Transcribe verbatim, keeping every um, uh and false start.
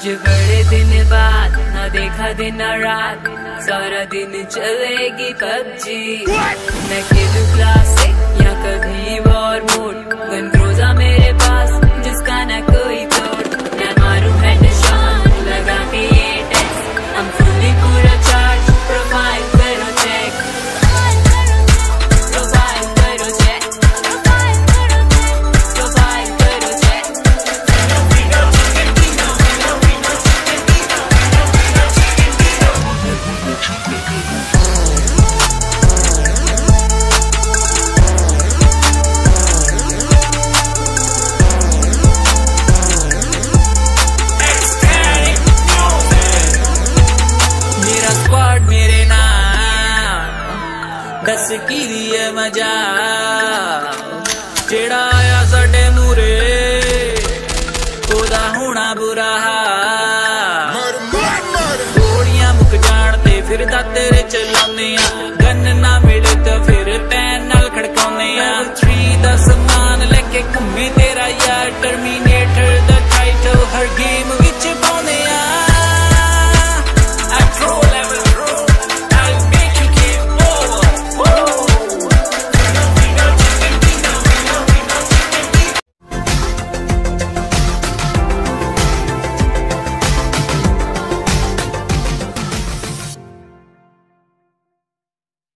बड़े दिन बाद ना देखा दिन ना रात, सारा दिन चलेगी पबजी। मैं खेलूं क्लासिक या कभी वॉर मोड, गन क्रूज़ा मेरे पास जिसका ना कोई तोड़। मैं मारूं हेडशॉट लगा के ये टेस्ट, हम फुली पूरा चार्ज। प्रोफाइल करो चेक, प्रोफाइल करो चेक, प्रोफाइल करो चेक। मेरा स्क्वाड मेरे नाम दस की दिए मजा, जेड़ा आया साडे मूरे ओदा होना बुरा हाल। गोलियां मुक जान ते फिर दा तेरे चलाने, गन ना मिले तो फिर